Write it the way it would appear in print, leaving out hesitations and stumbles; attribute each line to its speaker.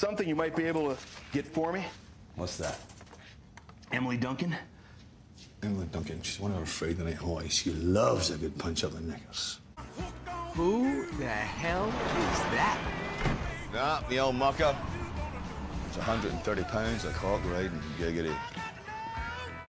Speaker 1: something you might be able to get for me?
Speaker 2: What's that?
Speaker 1: Emily Duncan?
Speaker 2: Emily Duncan, she's one of our Friday night hoys. She loves a good punch up the knickers.
Speaker 3: Who the hell is that?
Speaker 2: Nah, me old mucker. It's £130 a cock riding giggity.